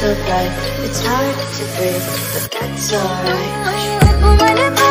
so bright, it's hard to breathe, but that's alright.